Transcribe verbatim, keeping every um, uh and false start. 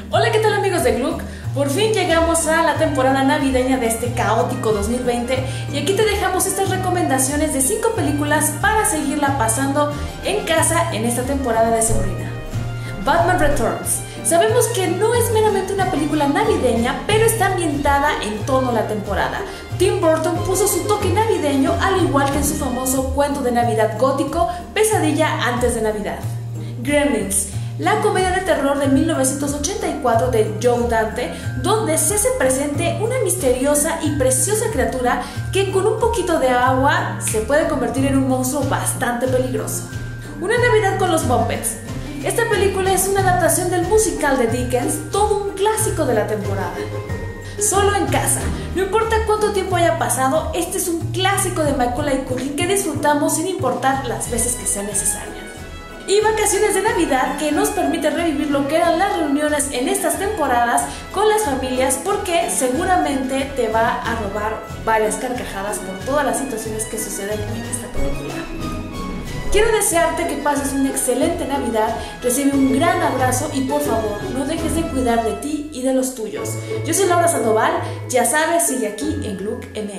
Hola, ¿qué tal amigos de Gluck? Por fin llegamos a la temporada navideña de este caótico dos mil veinte y aquí te dejamos estas recomendaciones de cinco películas para seguirla pasando en casa en esta temporada decembrina. Batman Returns. Sabemos que no es meramente una película navideña, pero está ambientada en tono la temporada. Tim Burton puso su toque navideño al igual que en su famoso cuento de Navidad gótico, Pesadilla antes de Navidad. Gremlins. La comedia de terror de mil novecientos ochenta y cuatro de Joe Dante, donde se hace presente una misteriosa y preciosa criatura que con un poquito de agua se puede convertir en un monstruo bastante peligroso. Una Navidad con los Muppets. Esta película es una adaptación del musical de Dickens, todo un clásico de la temporada. Solo en casa. No importa cuánto tiempo haya pasado, este es un clásico de Macaulay Culkin que disfrutamos sin importar las veces que sean necesarias. Y Vacaciones de Navidad, que nos permite revivir lo que eran las reuniones en estas temporadas con las familias, porque seguramente te va a robar varias carcajadas por todas las situaciones que suceden en esta película. Quiero desearte que pases una excelente Navidad, recibe un gran abrazo y por favor no dejes de cuidar de ti y de los tuyos. Yo soy Laura Sandoval, ya sabes, sigue aquí en Gluck M